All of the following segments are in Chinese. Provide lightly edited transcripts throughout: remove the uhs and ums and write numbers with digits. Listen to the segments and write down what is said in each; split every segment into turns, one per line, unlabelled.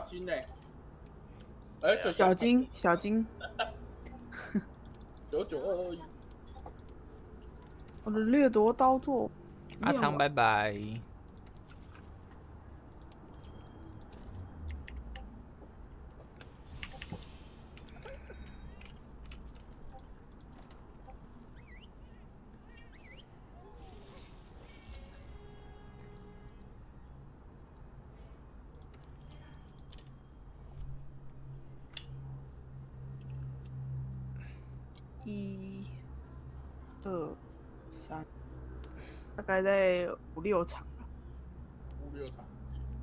金呢？哎，这
小金
9921，
我的掠夺刀座。
阿昌，拜拜。
1、2、3，大概在5、6场吧。
5、6场。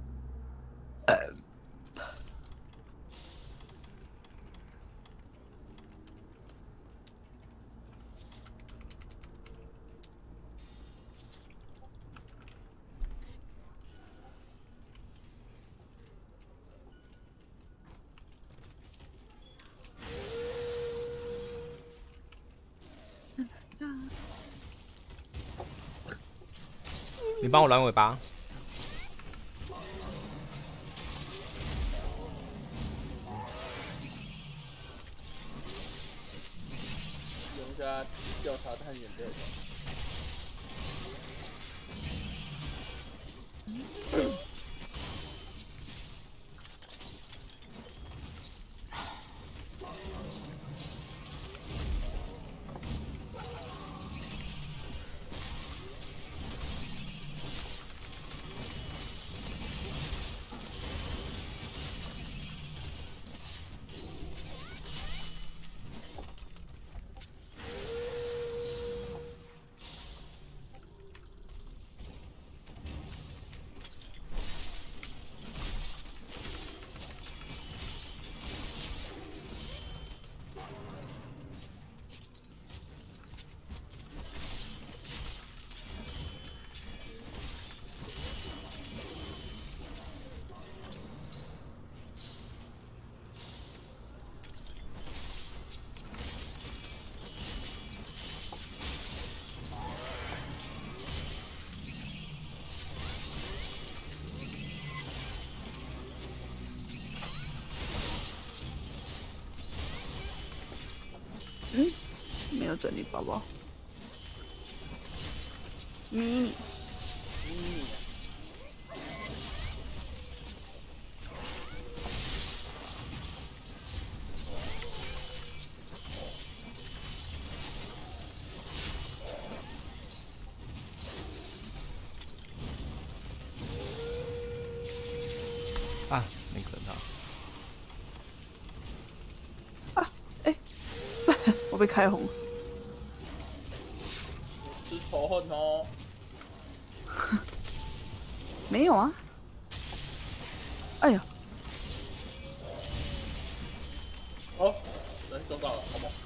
你帮我拦尾巴。
用一下调查探险队。
没有整理包包。迷你。
啊，没可到。
啊，哎、我被开红了。
吃仇恨哦。
没有啊。哎呀，
哦，人中到了，好吗？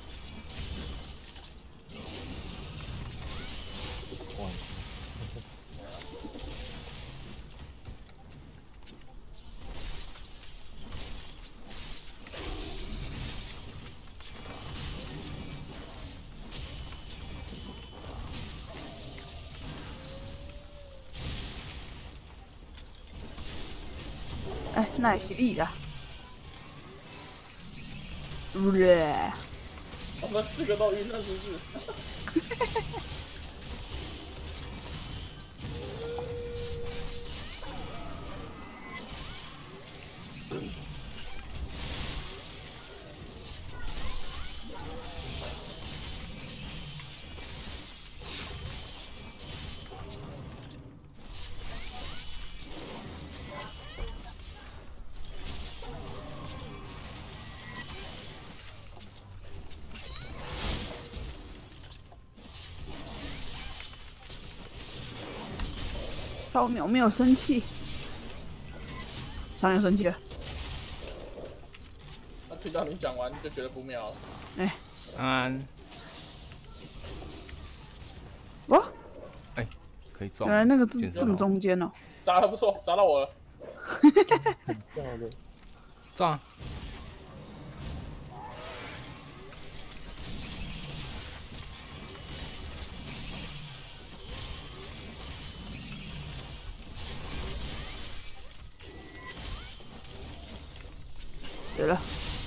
哎，那也是你的。
我们4个都晕了，是不是？
烧鸟没有生气，烧鸟生气了。
他听到你讲完就觉得不妙了。
哎，哇，
哎，可以撞。
原来那个这么中间哦。
砸得不错，砸到我了。
撞。
死了。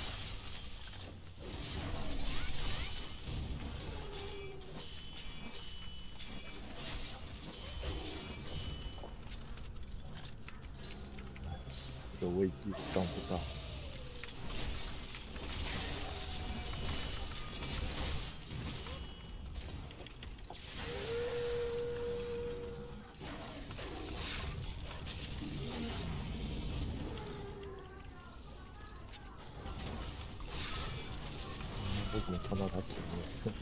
有位置撞不到。为什么冲到他前面？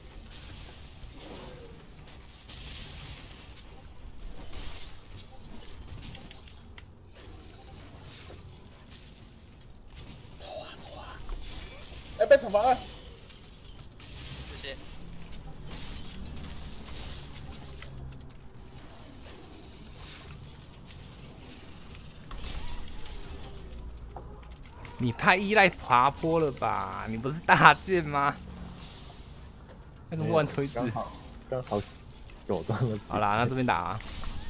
哎，被惩罚了。
谢谢。
你太依赖爬坡了吧？你不是大剑吗？为什么不玩锤子？
刚好手断了。
好啦，那这边打啊。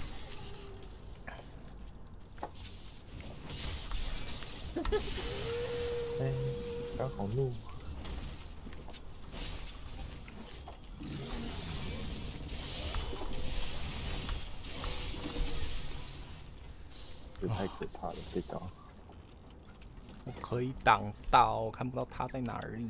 哎，刚好怒。这太可怕了，这招。
我可以挡到，看不到他在哪里。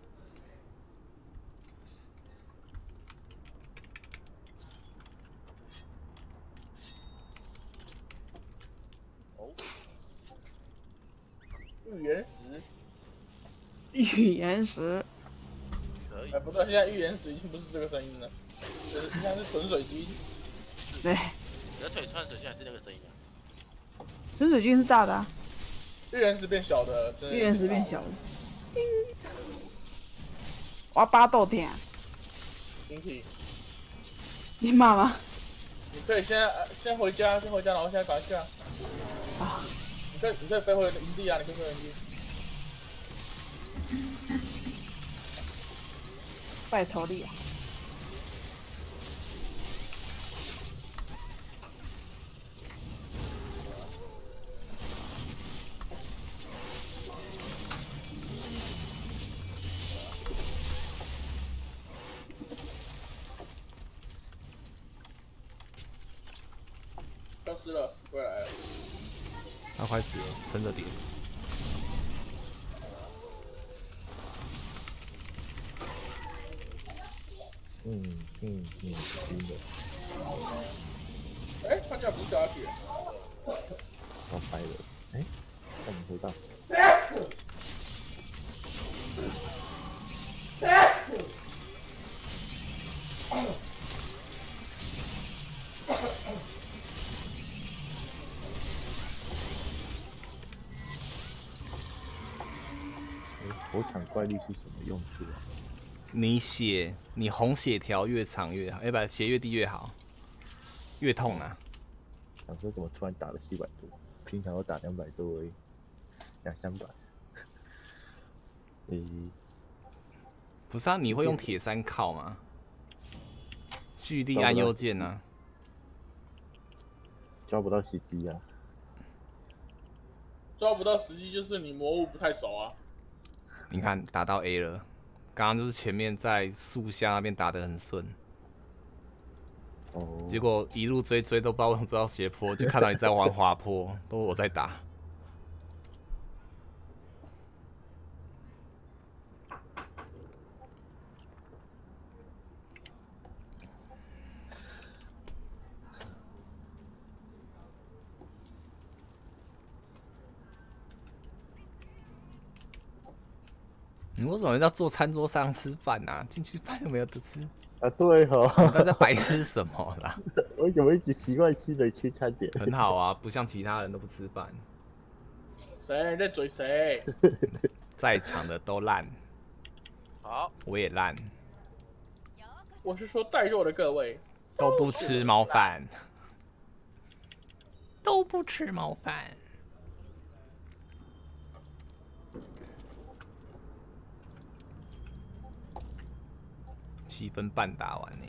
预言石。
预言石。
可以
哎，。不对，现在预言石已经不是这个声音了，现在是纯水晶。
对，
你的水穿水晶还是那个声音啊？
纯水晶是大的啊，
预言石变小的，真的
预言石变小的。我要巴豆天啊！
晶体。
你骂吗？
你可以先回家，然后现在赶快下。
啊！
你可以飞回营地啊！你可以飞回营地。
拜托你啊！
消失了，回来了。
他快死了，撑着点。
真的。
哎，他家不是掉下去。
要掰了。哎，看你回到。火场怪力是什么用处啊？
你红血条越长越好，不，血越低越好，越痛啊。
想说怎么突然打了700多，平常我打200多而已，200-300。
不是啊，你会用铁三靠吗？蓄力按右键啊。
抓不到袭击啊。
抓不到时机，就是你魔物不太熟啊。
你看打到 A 了，刚刚就是前面在树下那边打得很顺，
哦。
结果一路追都不知道为什么追到斜坡，就看到你在玩滑坡，都我在打。你为什么要坐餐桌上吃饭啊？进去饭都没有得吃。
啊，对哦。
他在白吃什么啦？
为什么一直习惯吃的吃餐点？
很好啊，不像其他人都不吃饭。
谁在嘴谁？
在场的都烂。
好，
我也烂。
我是说在座的各位
都不吃猫饭，都不吃猫饭。7分半打完呢。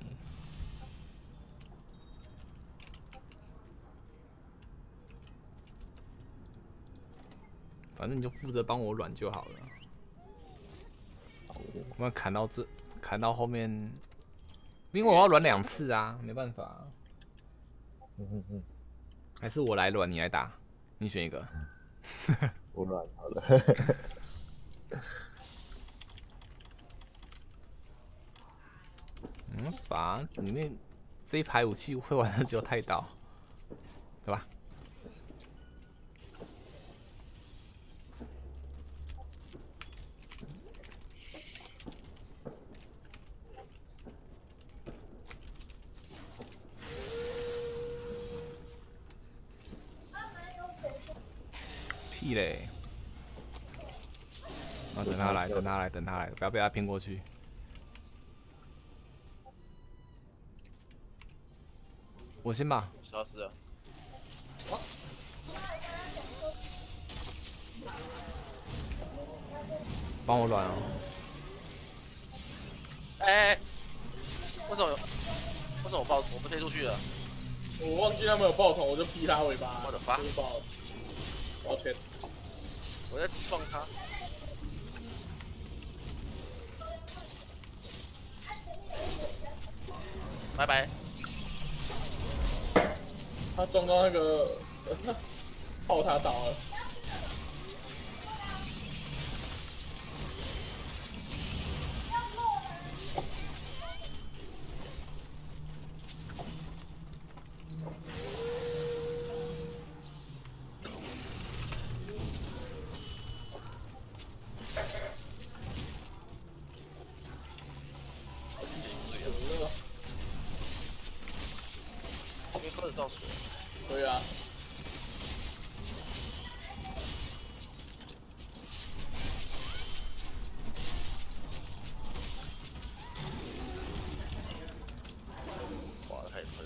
反正你就负责帮我软就好了。我要砍到后面，因为我要软2次啊，没办法。还是我来软，你来打，你选一个。
我软好了。
法里面这一排武器会玩的只有太刀，对吧？屁嘞！啊，等他来，不要被他骗过去。我先吧。
消失了。
帮我软哦。
哎，为什么我不推出去了？
我忘记他们有爆头，我就劈他尾巴。
我的发，
抱歉。
我在撞他。拜拜。
他撞到那个，炮塔倒了。
喝得到水。
对啊。
哇，太喷。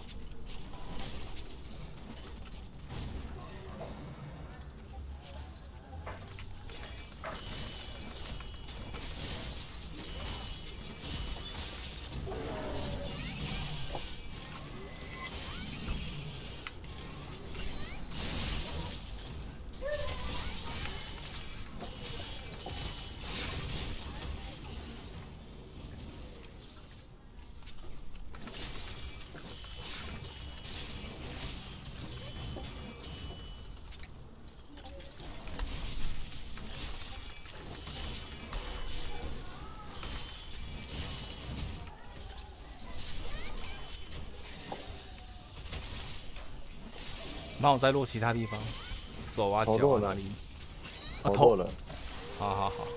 帮我再落其他地方，手啊、脚啊哪里？
啊，头了。
好好好。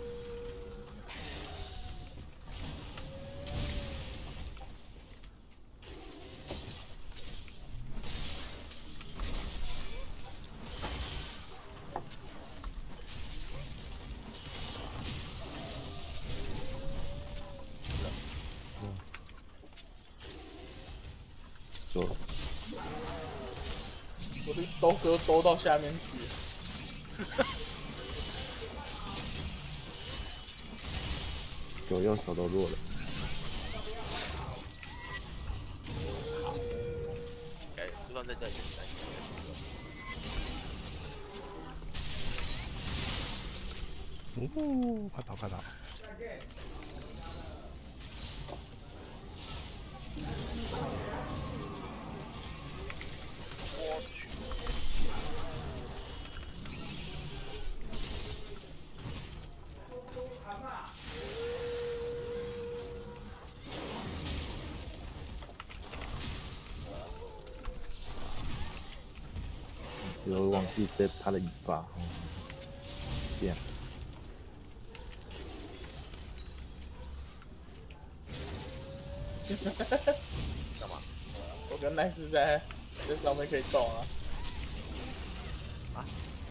走。
我的兜哥兜到下面去。
左右手都弱了。
哎，就算在这里。
哦，快跑快跑！
戳出去。
就会忘记这他的尾巴。这样。
干嘛？
我跟奈斯在这上面可以动啊。
啊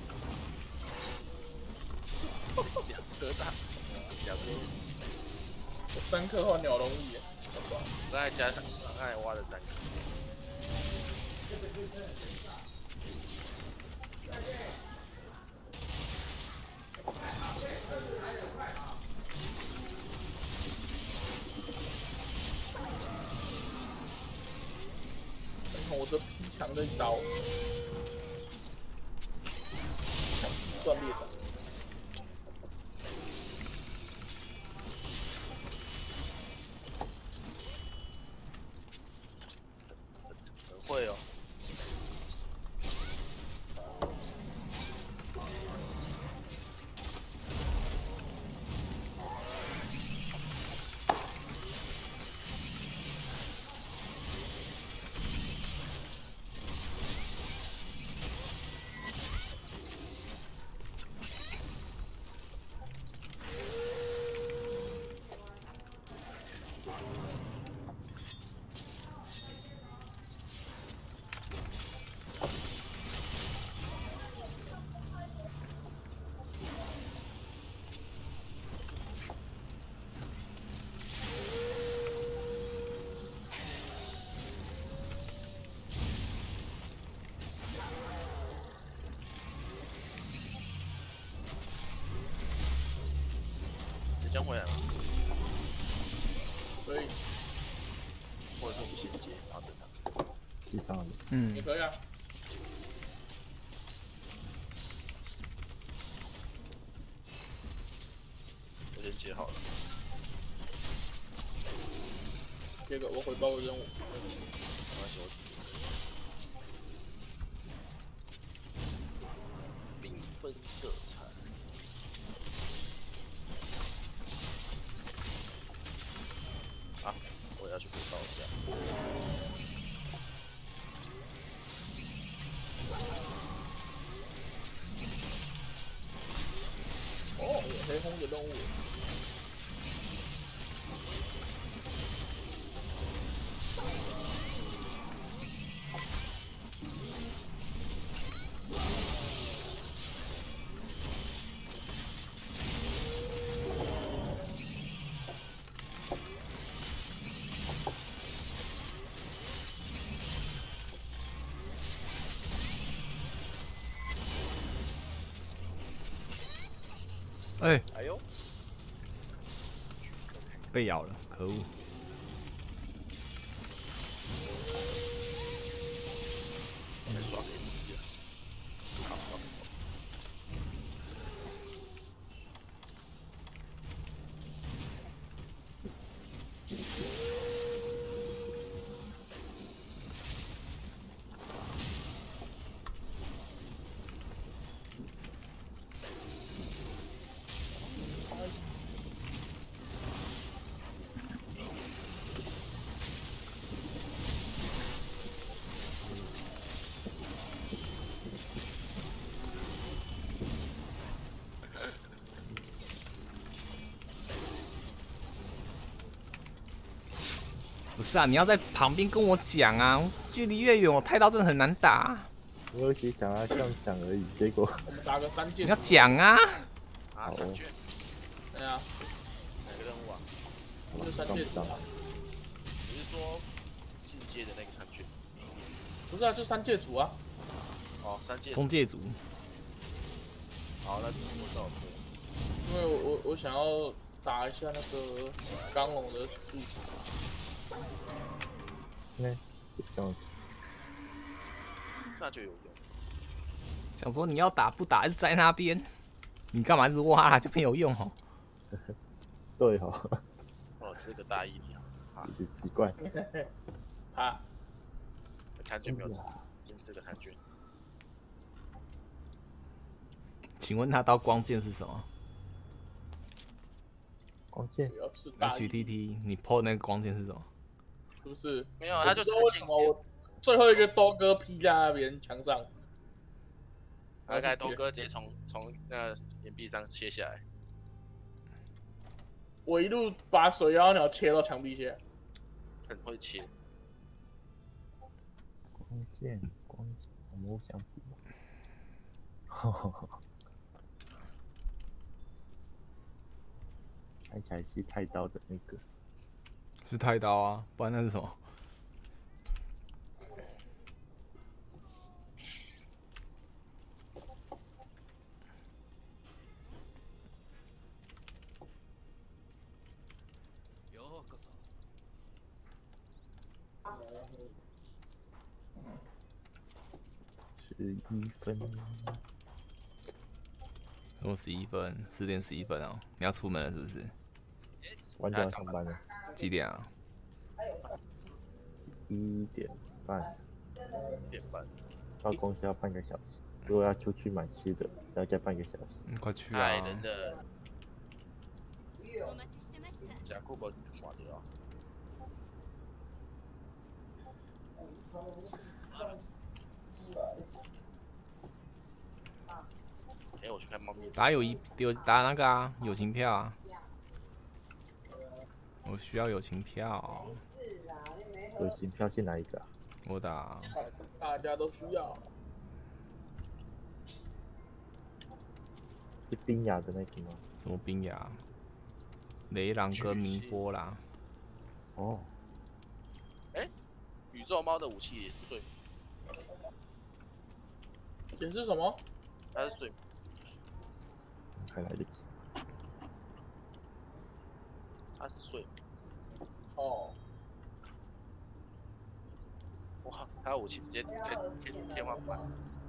？2颗大，2颗。
我3颗换鸟笼翼，好爽。
刚才加上，刚才挖了3颗。我这劈墙的一刀，
算猎长。
很会哦。即将回来了，
所以
或者是我们先接，然后等他。
去上了。
你可以啊。
我先接好了。
这个我回报个任务。
没关系，我缤纷色彩。啊，我要去补刀一下。
哦，有黑红的任务。
哎，
哎呦，
被咬了，可恶！
在耍给你啊！好，好。
不是啊，你要在旁边跟我讲啊，距离越远，我太刀真的很难打。
我有些想要这样讲而已，结果
我们打个3件。
你要讲啊！
啊，
好
3卷，
对啊，
哪个任务啊？
就3件
上不。上？
你是说进阶的那个3卷？
不是啊，就3界组啊。
哦，3阶。
中介组，
好，那我知道了。
因为我想要打一下那个钢龙的柱子。
那就这样子。
那就有用。
想说你要打不打，就在那边，你干嘛一直挖啦？就没有用哦。
对哈，
哦，吃个大义啊！
有点奇怪。
啊，
3卷没有吃，先吃个3卷。
请问他刀光剑是什么
光剑
主要是大义，
？HTT，你 PO 那个光剑是什么？
是不是？
没有，他就是
为什么我最后一个刀哥劈在那边墙上？
大概东哥直接从那岩壁上切下来。
我一路把水妖鸟切到墙壁下。
很会切。
光剑，我想补。看起来是太刀的那个。
是太刀啊，不然那是什么？
11分。
都11分，10点11分哦。你要出门了是不是？
晚点要上班了，
几点啊
1点半
1点半。
到公司要半个小时，如果要出去买吃的，要加半个小时。
快去
爱
啊！
人的。加库伯划掉。我去看猫咪。
打那个啊，友情票啊！我需要友情票。
友情票是哪一个啊？
我打。
大家都需要。
是冰雅的那个吗？
什么冰雅？雷狼跟明波啦。
哦。
宇宙猫的武器也是睡，
也是什么？
它是睡。
还来得及。
它是睡。
哦。
哇，它的武器直接在天花板。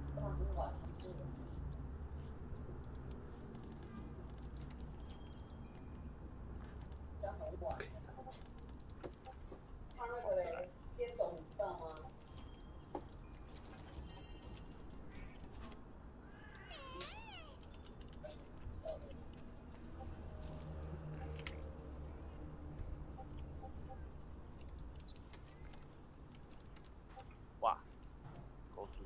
哇，狗猪！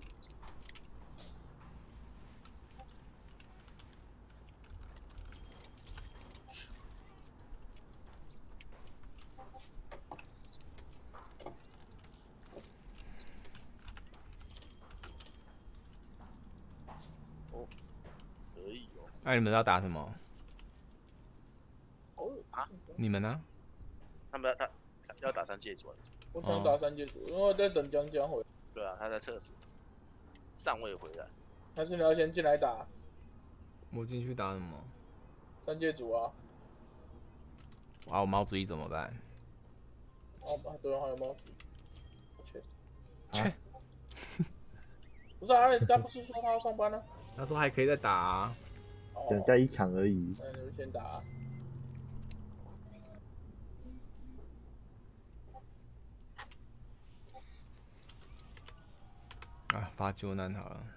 哦，可以哦。
那你们要打什么？
哦
啊？
你们呢？
他们要打3界主。
我想打3界主，因为我在等江江回。
对啊，他在厕所，尚未回来。
还是你要先进来打
我进去打什么
3界主啊？
啊，我猫主意怎么办？
哦，对，还有猫主。
切。
不是啊，人家不是说他要上班呢？
他说还可以再打啊。
只能在1场而已。
那你们先打。
啊，发救难好了。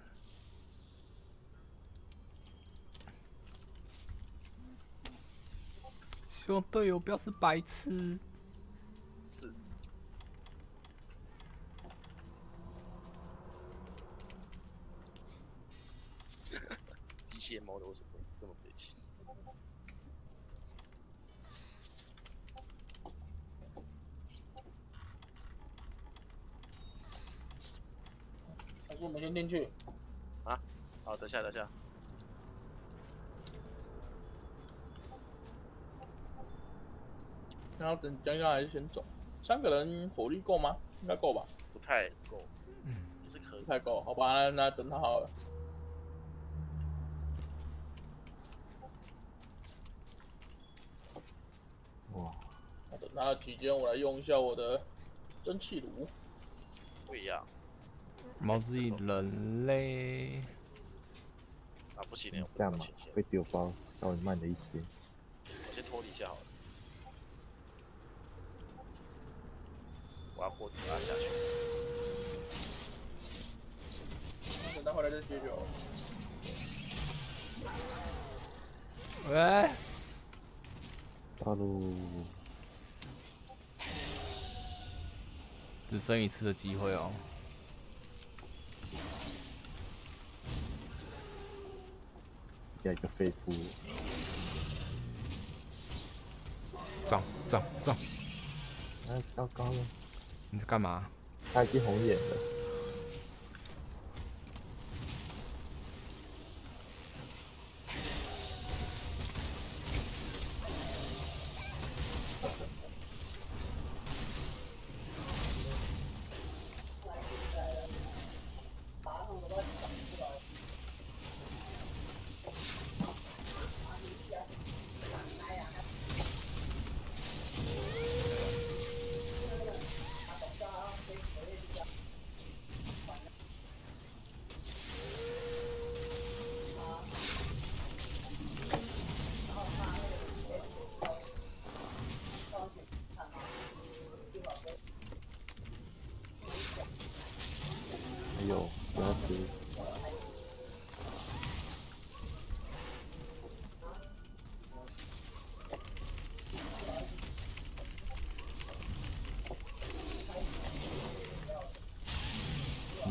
希望队友不要是白痴。
是。机械猫的为什么这么废气？
还是我们先进去？
啊，好，等下。
然后等江江还是先走？3个人火力够吗？应该够吧？
不太够，也是可以。
不太够，好吧，那等他好了。
哇！
那等他的期间，我来用一下我的蒸汽炉。
不一样。
毛之翼人类。
啊，不行嘞，我
这样嘛，会丢包稍微慢了一些。
我先脱离一下好了。我要过把它下去。
等他回来再解决。
喂。
到喽。
只剩1次的机会哦。
加一个废夫。
撞！
啊，糟糕了！
你在干嘛？
他已经红眼了。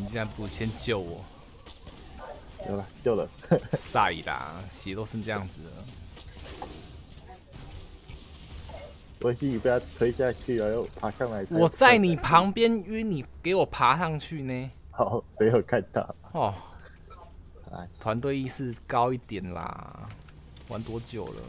竟然不先救我，
有了，救了。
晒啦，血都是这样子的。
我自己被他推下去了，又爬上来。
我在你旁边晕，你给我爬上去呢？
好，没有看到。
哦，
哎，
团队意识高一点啦，玩多久了？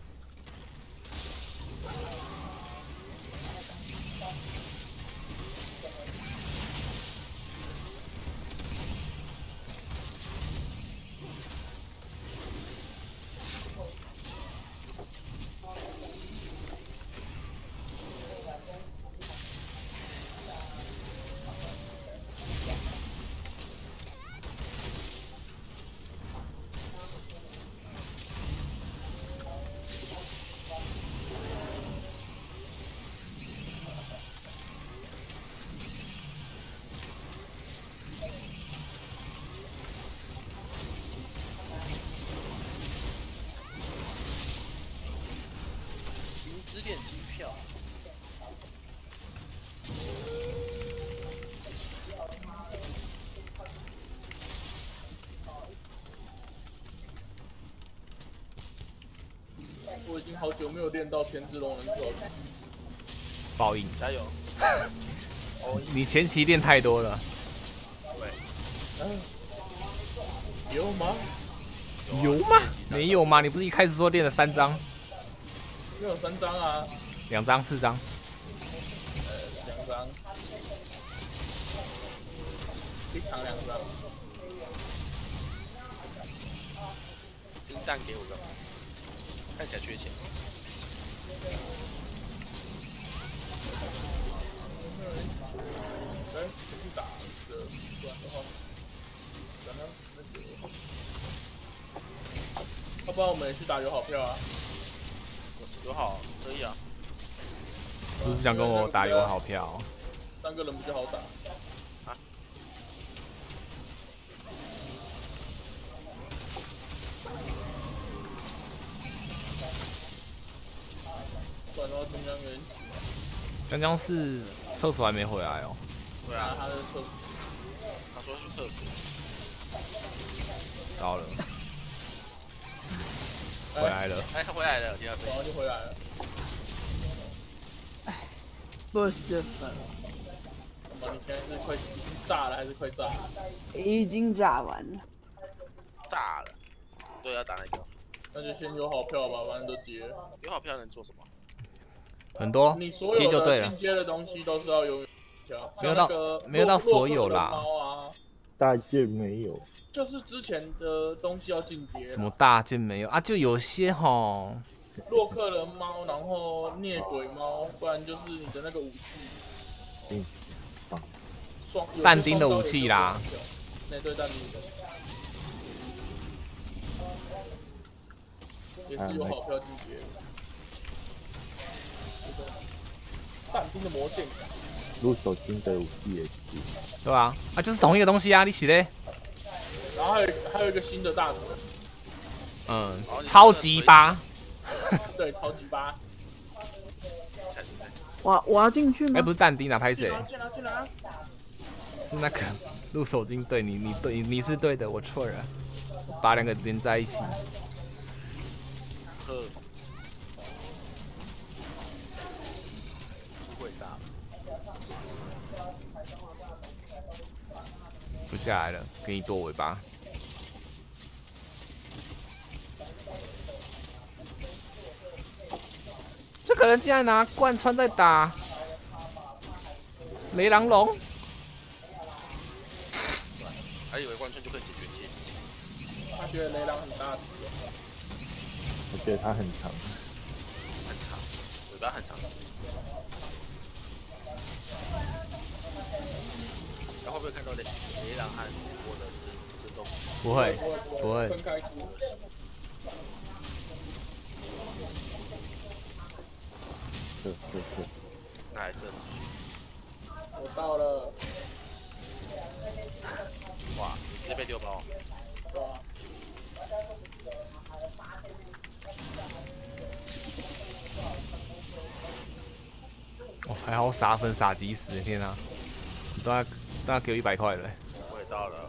云之恋机票。
我已经好久没有练到天之龙人手了。
报应，
加油！
你前期练太多了。
对，
有吗？
有吗？没有吗？你不是一开始说练了3张、
没有3张啊
2张、4张？
2张，一场2张。
金蛋给我个，看起来缺钱。
哎，去打的，不然的话，刚刚那个，要不然我们也去打友好票啊。
友好可以啊。
是不是想跟我打友好票
？3个人比较好打。
啊？
不然的话，中央人。
刚刚是厕所还没回来哦。
对啊，
他的厕所。
他说去厕所。
糟了。回来了。
哎，他回来了，第二声。
然后就回来了。
哎，20分了。
那么你现在是快已经炸了还是快炸了？
已经炸完了。
炸了。对，要打那个。
那就先友好票吧，反正都结了。
友好票能做什么？
很多，
你所有的进阶的东西都是要有票，
没有到所有啦。
大件没有，
就是之前的东西要进阶。
什么大件没有啊？就有些吼，
洛克人猫，然后孽鬼猫，不然就是你的那个武器。但丁
的武器啦。
那对但丁的。也是有好票进阶。但丁的魔剑。
入手金的武器也是。
对啊，啊就是同一个东西啊，你起嘞。
然后还有一个新的大
神。超级8。
对，超级8。
我要进去吗？
哎，不是但丁啊，拍谁？
进来。
是那个入手金，对你是对的，我错了，把2个连在一起。不下来了，给你剁尾巴。这个人竟然拿贯穿在打雷狼龙，
还以为贯穿就可以解决这些事情。
他觉得雷狼很大只。
我觉得它很长。
很长，尾巴很长。然后会不会看到雷狼和我的争斗？
不会，不会。
分开出。
那还射出去。
我到了。
哇，你直接被丢包。
对啊。
哦，还好撒粉撒急死，天啊！都要给我100块了。
我也到了。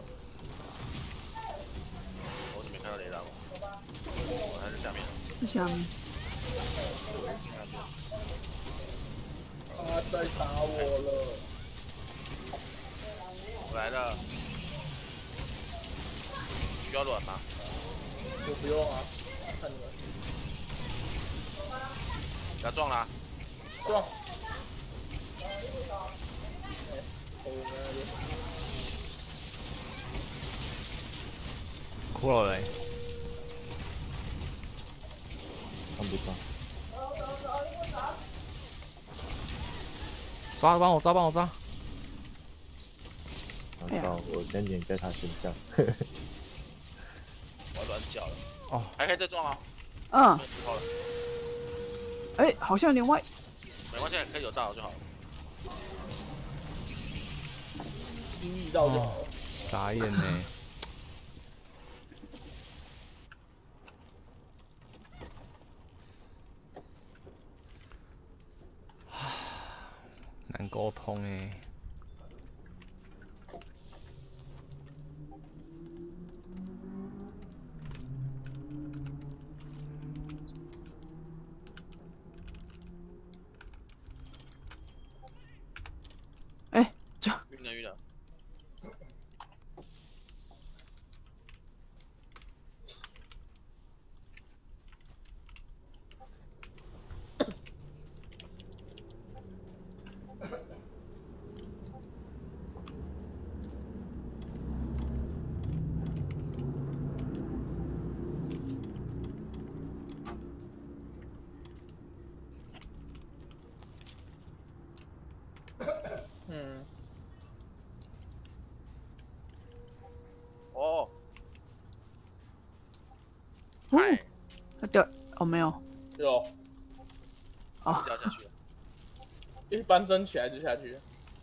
我怎么没看到雷达？我还在下面。
在下面。
他在打我了。
我来了。需要卵吗？
我不用啊，看你们。
不要撞啦！
撞。我们那边。
骷髅嘞，
看不到。
抓，帮我抓，帮我抓！
然后我先粘在他身上。
我要乱叫了。
哦，
还可以再撞啊。
嗯。
好了。
哎，好像有点歪。
没关系，可以有到就好了。
心意到就好了。
傻眼呢。难沟通哎。
哎，这
晕了晕了。
嗯。
哦。
嗨。他掉哦没有。
有。
哦。
掉下去了。
一般升起来就下去。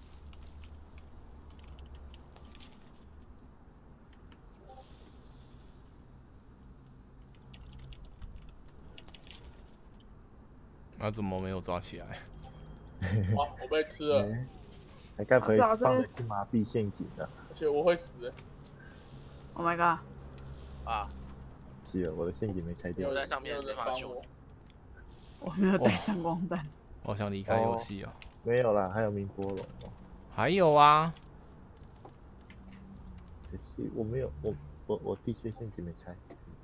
那怎么没有抓起来？
哇，我被吃了。
还该不会放的是麻痹陷阱的？
而且我会死。
Oh my god！
啊！
是了，我的陷阱没拆掉。
我在上面，没办法救。
我没有带闪光弹。
我想离开游戏哦。
没有啦，还有明波龙哦。
还有啊。
可惜我没有，我地穴陷阱没拆。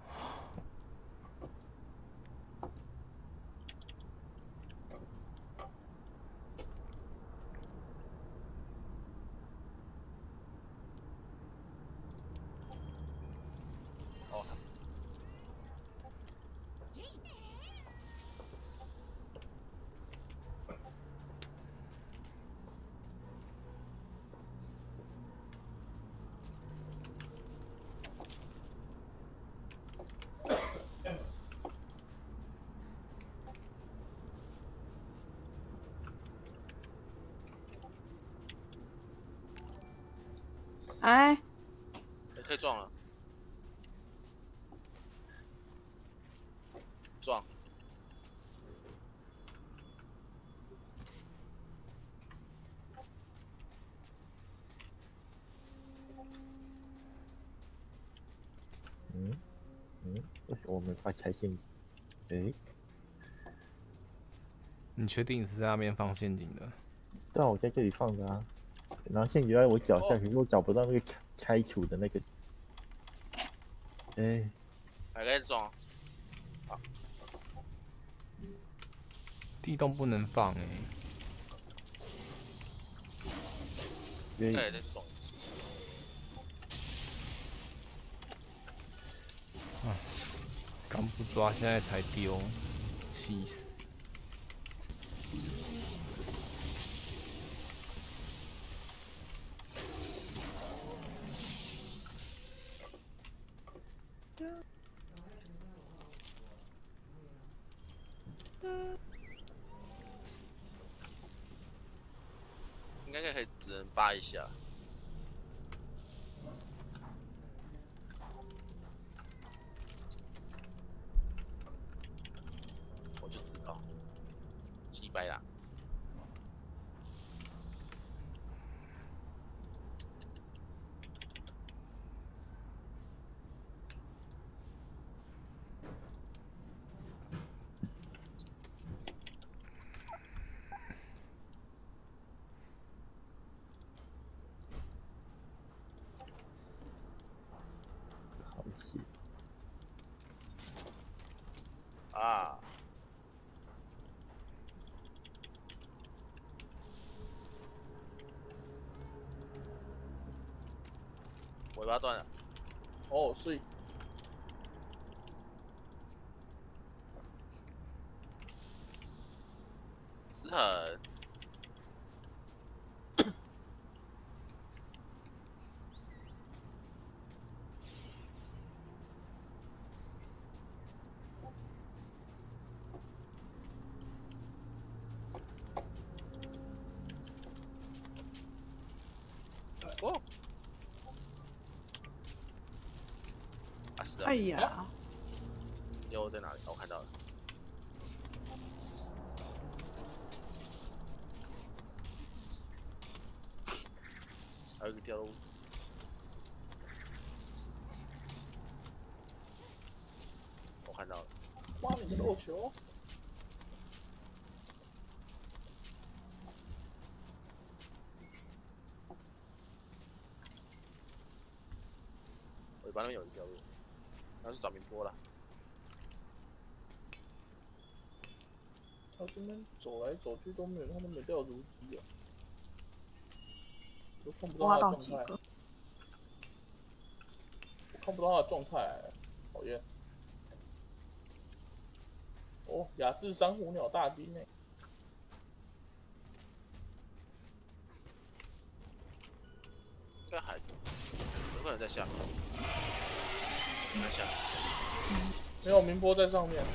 哎，
可以撞了，撞。
为什么我没法拆陷阱？哎，
你确定是在那边放陷阱的？
对啊，我在这里放的啊。然后陷阱在我脚下，可是我找不到那个拆除的那个。哎，
还可以撞。
地洞不能放哎。
对，再撞。
啊，刚不抓，现在才丢，气死！
应该可以，只能扒一下。我就知道，击败啦。 啊！尾巴断了，
哦，所以
失衡。哦，啊是啊
哎，呀，
又在哪里？我看到了，还有一个掉落物。我看到了，
哇，你个肉球！
尾巴那边有一个掉落物，那是找明波了。
他这边走来走去都没有，他都没掉如鸡啊，都看不到
挖
他的状态，
到几个？
我看不到他的状态，讨厌。哦，亚智珊瑚鸟大兵呢？
应该还是有可能在下面，在下面。
没有，明波在上面，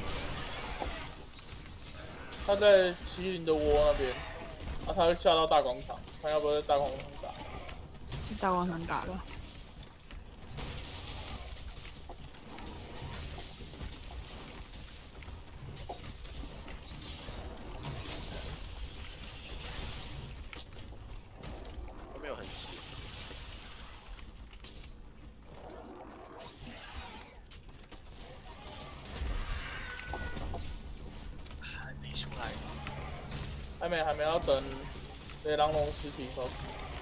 他在麒麟的窝那边，啊，他会下到大广场，看要不要在大广场打。
大广场打的。
都没有痕迹。还没出来。
还没要等雷狼龙尸体收。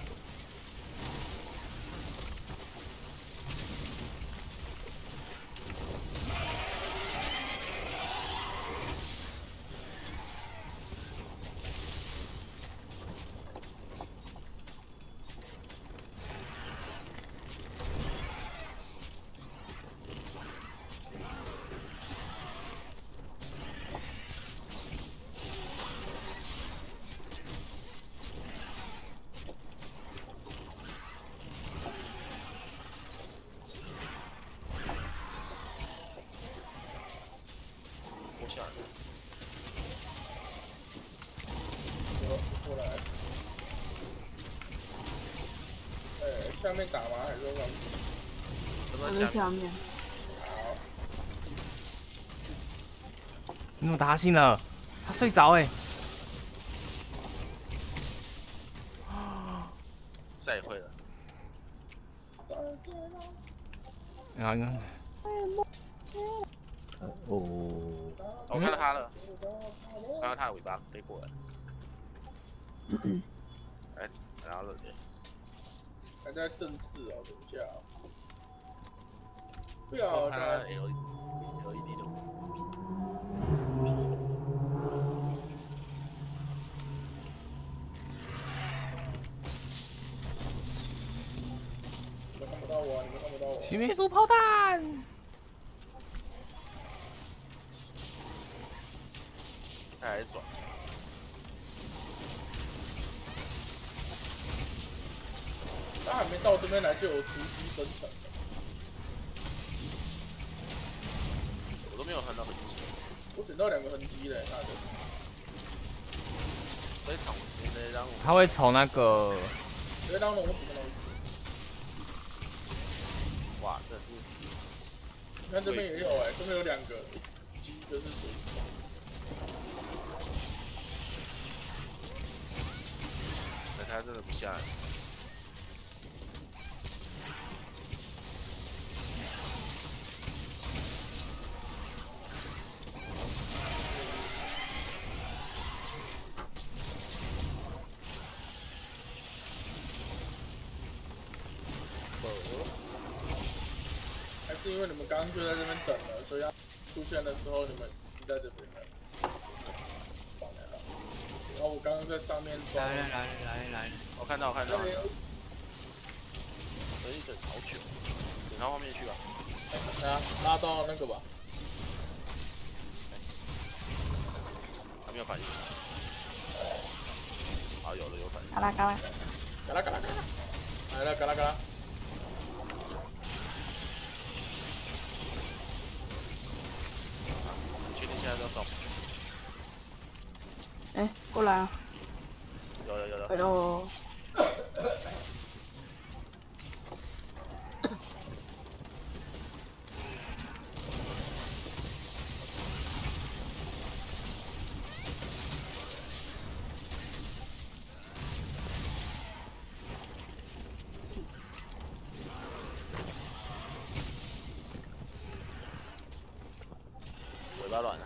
过下来。
过来。下面打吗？还是说上去？
我
都在下面。
在下面。
好，
你怎么打醒了？他睡着哎、
再会了。
然后呢？
哦，
我看到他了，看到他的尾巴飞过来。哎，然后了，
还在正式哦，等一下。不
我
要
看到他的 LED 的。
你们看不到我，你们看不到我。
前面一组炮弹，
他还转。
他还没到这边来就有突击生成了。
我都没有看到痕迹。
我捡到2个痕迹嘞，他的。
这场我觉得让我
他会从那个
雷狼龙什么东西？
哇，这是
你看这边也有这边有2个，一个是属于。
那他真的不下来。
还是因为你们刚刚就在这边等了，所以他出现的时候你们在这边了。然后我刚刚在上面抓。
来，我看到。等一等好久，等到后面去吧。
拉到那个吧。
还没有反应。好，有反应。
嘎啦嘎啦，
嘎啦，来了，嘎啦。
你确定现在要中？
哎，过来啊！
有。
哎呦，
尾巴软了。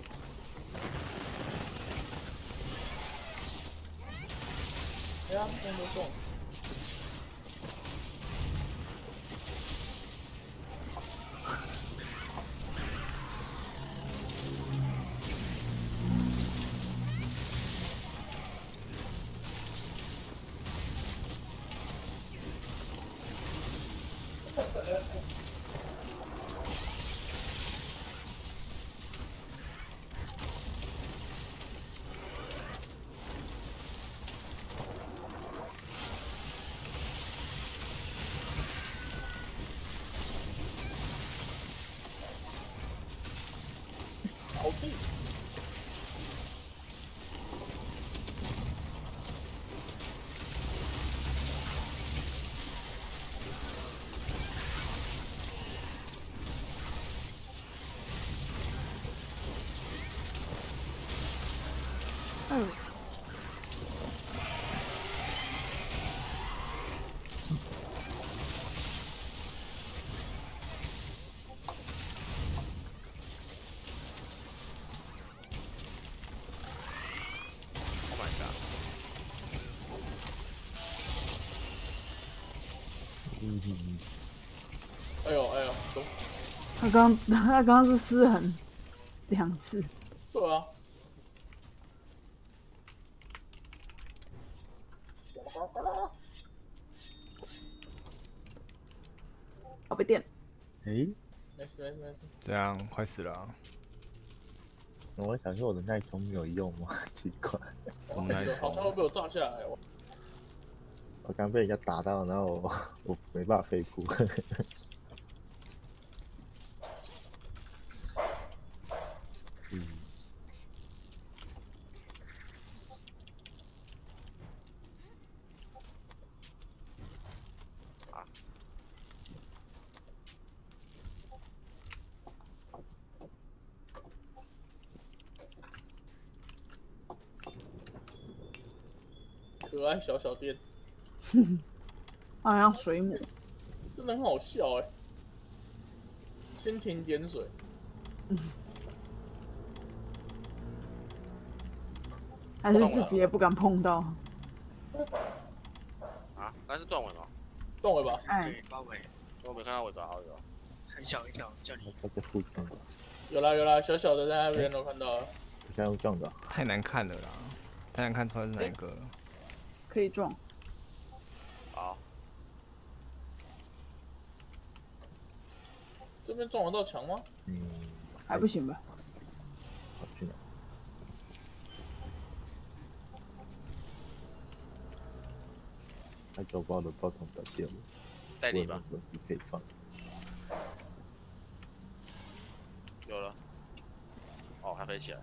哎呀，中都中。好地。
嗯，
Oh my god！
哎呦，中。
他刚刚是失衡2次，
对啊。
我被电。
诶，
没事。
这样快死了、啊。
我想说我的耐冲没有用吗？奇怪，
什么耐冲？
好像会被我炸下来。
我刚被人家打到，然后我没办法飞扑。
可爱小店，
好像水母。
真的很好笑哎。蜻蜓点水。
还是自己也不敢碰到。
啊，那是断尾吗？
断尾吧。
哎，
对，八尾
我没看到尾巴，好有。
很小一条，叫你
他在附近的，
有啦，小小的在那边都看到了。
现在用撞的，
太难看了啦，太难看出来是哪一个了。
可以撞。
好，
这边撞得到墙吗？
还不行吧？
好去哪？他给我把我的包桶打掉了，
带你吧。
你可以放。
有了。哦，还飞起来。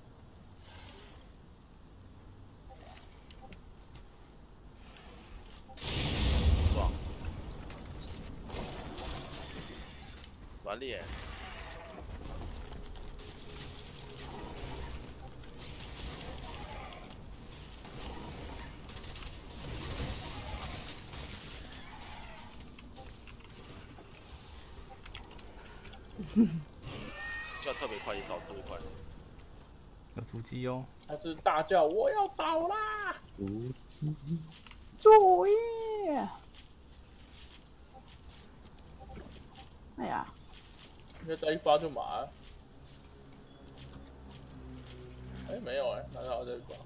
撞。完裂。叫特别快，也倒特别快。
有足迹哦。
还是大叫我要倒啦！
作业。哎呀，
应该再一发就麻了。 哎，没有哎，那他在挂。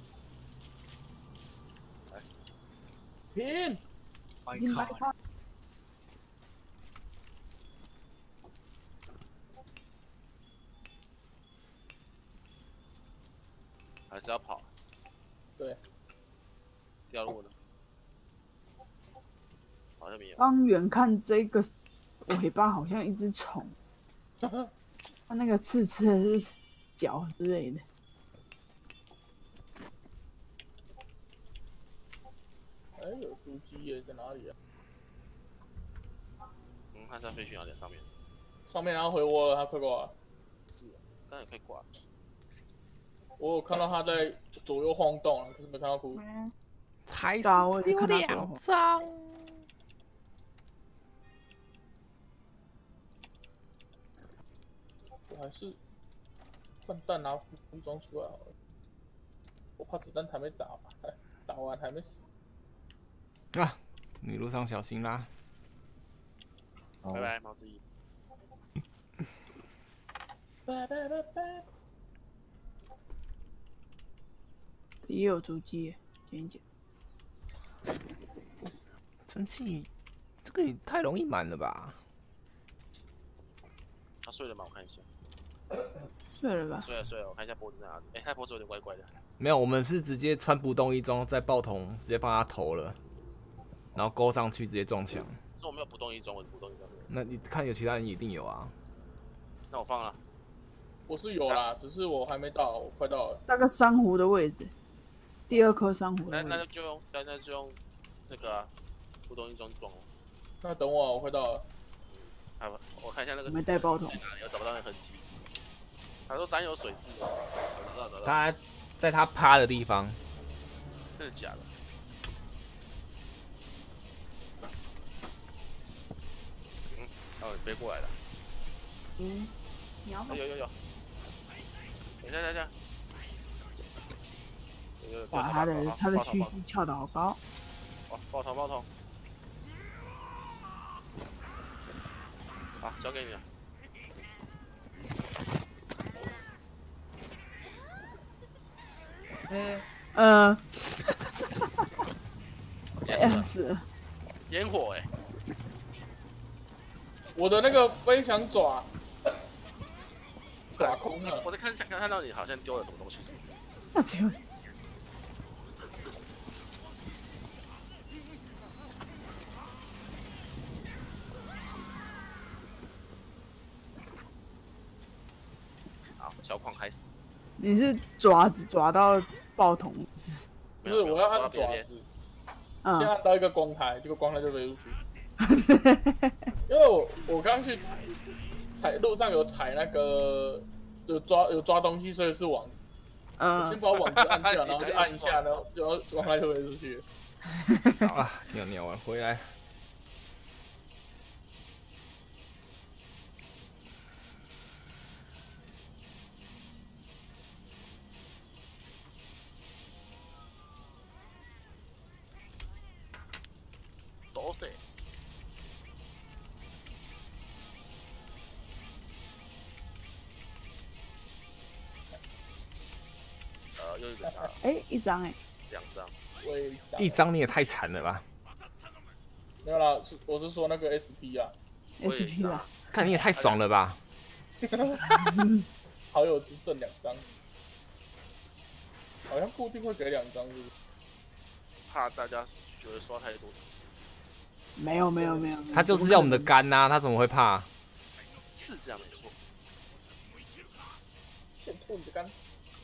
拼，
白
已经白
卡，
卡，
还是要跑？
对，
掉路呢？好像没有。
刚远看这个尾巴好像一只虫，它那个刺刺的是脚之类的。
哎，有猪鸡耶，在哪里啊？
看它飞去哪里？上面。
上面然后回窝了，他快挂了。
是，刚才可以挂。
我有看到他在左右晃动，可是没看到哭。
还是
对啊我也
只有
看到
2张。
我还是换弹拿服装出来好了。我怕子弹还没打吧，打完还没死。
啊，你路上小心啦。
好
拜拜，毛之一。
拜拜拜拜。
也有足迹耶，捡一捡。
蒸汽，这个也太容易满了吧？
他睡了吗？我看一下。
睡了吧？
睡了睡了，我看一下脖子在哪里。哎，他脖子有点怪怪的。
没有，我们是直接穿不动一中，再爆头，直接帮他投了，然后勾上去直接撞墙。
是我没有不动一中，我不动一中。
那你看有其他人一定有啊。
那我放了。
我是有啦，只是我还没到，我快到了。
那个珊瑚的位置，第2颗珊瑚的
那
位置。
就用那个啊，不动一中撞了。
那等我，我快到了。
好吧，我看一下那个
没带爆头
在哪里，我找不到那痕迹。他说沾有水渍哦，我知道找到。
他在他趴的地方。
真的假的？哦，飞过来了。
你要吗？
有。等一下。
哇，他的虚虚翘得好高。
哦，爆头。好，交给你了。
死了。
烟火哎！
我的那个飞翔爪空了。
我在看到你好像丢了什么东西出去。
那只有
好，小矿开始。
你是爪子抓到爆筒，
不是，我要按爪子，先按到一个光台，结果光台就飞出去。因为我刚去路上有踩那个有抓东西，所以是网。我先把网子按下，然后就按一下，然后光台就飞出去。
啊，尿完回来。
都对。又一个打。
哎，一张哎。
2张。
一张你也太惨了吧！
没有啦，我是说那个 SP 啊。
SP 啦。
看你也太爽了吧！
好友只挣2张，好像固定会给2张，是不是？
怕大家觉得刷太多。
没有。
他就是要我们的肝呐，他怎么会怕？
是这样没错。
先吐你的肝。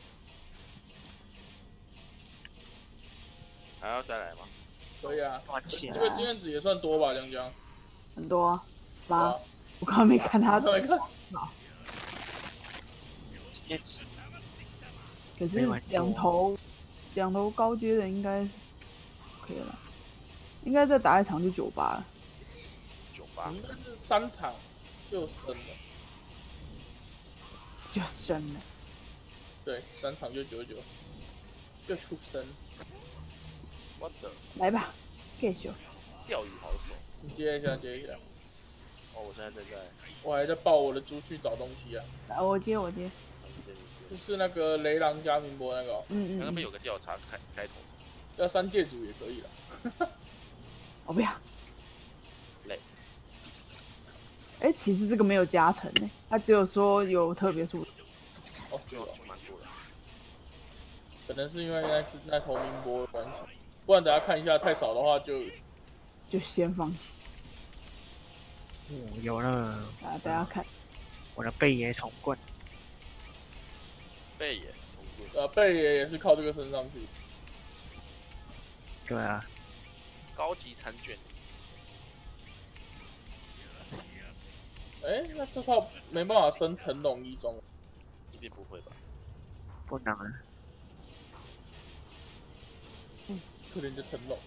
还要再来吗？
可以啊。
这
个经验值也算多吧，江。
很多吗？我刚刚没看他。
没看。
经验值。
可是两头高阶的应该是可以了，应该再打1场就98了。
98。
应该是3场就升了。
就升了。
对，3场就99，就出生。
我的。
来吧，继续。
钓鱼好手。
你接一下。
哦，我现在正在。
我还在抱我的猪去找东西啊。
来，我接。
就是那个雷狼加明波那个、哦，
那边有个调查开头，
要三界主也可以了。
我不要。
累。
哎，其实这个没有加成呢，它只有说有特别数。
哦，是哦，
蛮多的。
可能是因为那头明波的关系，不然等下看一下太少的话
就先放弃。
有了。
大家看，
我的贝爷重棍。
贝爷重棍。
贝爷也是靠这个升上去。
对啊。
高级残卷。
哎，那这套没办法升腾龙一中，
一定不会吧？
不能啊。
可怜的腾龙。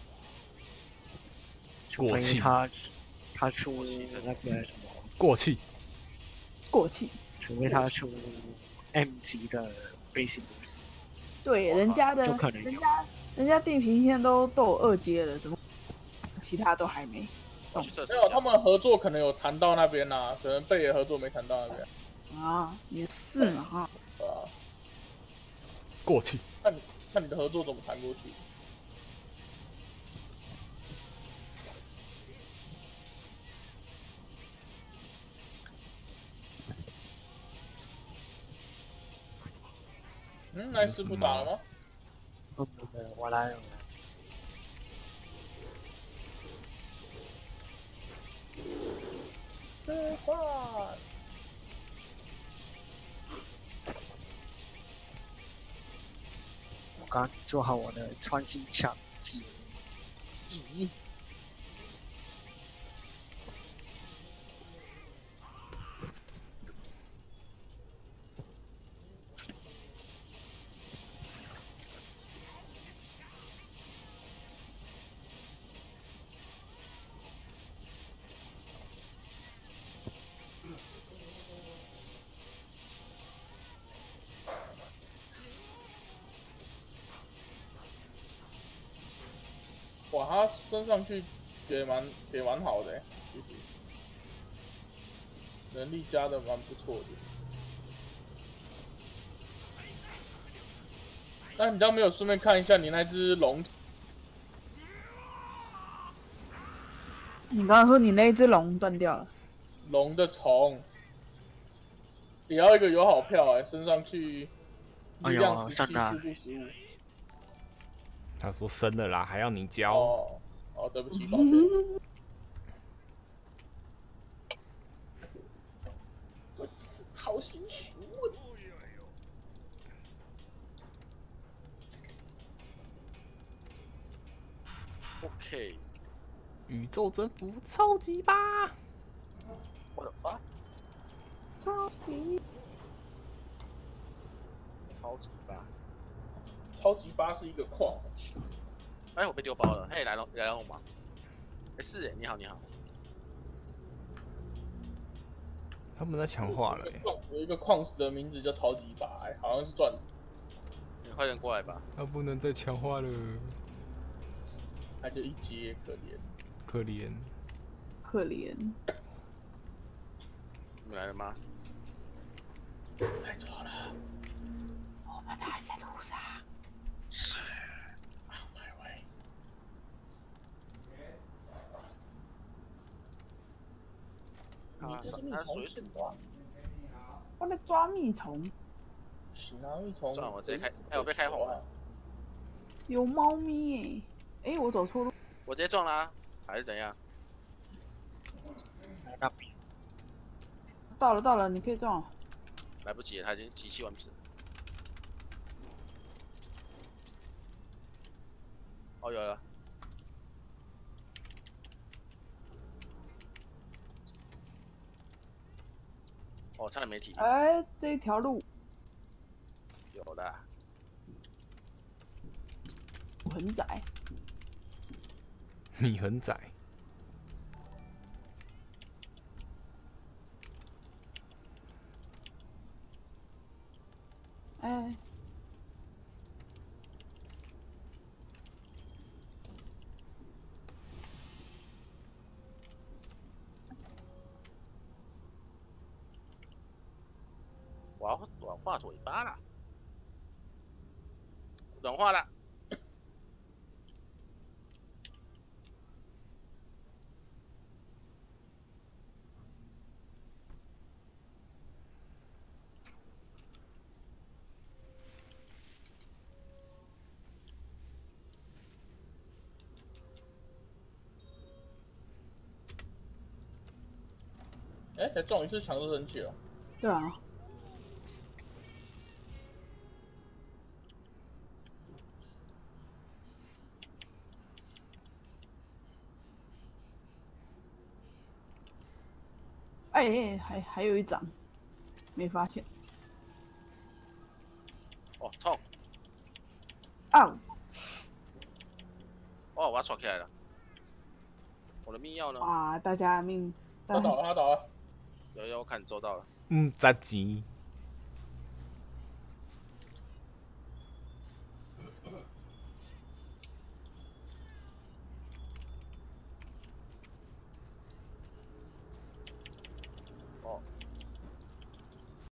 除非他出那个什么
过气，
除非他出 M 级的 Basic Boost。
对，人家的
就可能
人家地平线都有2阶了，怎么其他都还没？
没有，他们合作可能有谈到那边呐、可能贝爷合作没谈到那边。
啊，也是嘛哈。
对啊。
过气。
看你的合作怎么谈过去。那师傅打了吗？
我来了。
吃饭。
我刚做好我的穿心墙技。
哇，他升上去也蛮好的，其实能力加的蛮不错的。那你这样没有顺便看一下你那只龙？
你刚刚说你那一只龙断掉了。
龙的虫也要一个友好票升上去，力量17，速度15。
他说升了啦，还要你交。
哦，对不起，抱歉。我好心虚。
OK。
宇宙征服超级吧！
我的妈！
超
级吧是一个矿。
哎，我被丢包了。嘿，来龙吗？哎，是哎，你好。
他们在强化了。
有一个矿石的名字叫超级吧，好像是钻石。
你快点过来吧。
他不能再强化了。
他就一阶，可怜。
你们来了吗？
太早了，
我们还在路上。
是。他水鼠啊！
我在抓蜜虫。
蜜虫。
算了，我直接开。哎，我被开红了。
有猫咪哎！我走错路。
我直接撞啦，还是怎样？
那边。
到了，你可以撞。
来不及了，他已经集气完毕了。哦，有了。哦，差点没体力。
哎，这一条路。
有的。
我很窄。
你很窄。
哎。
我要画尾巴了。 软化了。
哎，才中一次强制升级了。
对啊。哎，还有一张，没发现。
哦，痛！
啊！
哦，我要闯起来了。我的命药呢？
哇，大家的命，
他倒了，他倒了。
有，我看你做到了。
砸钱。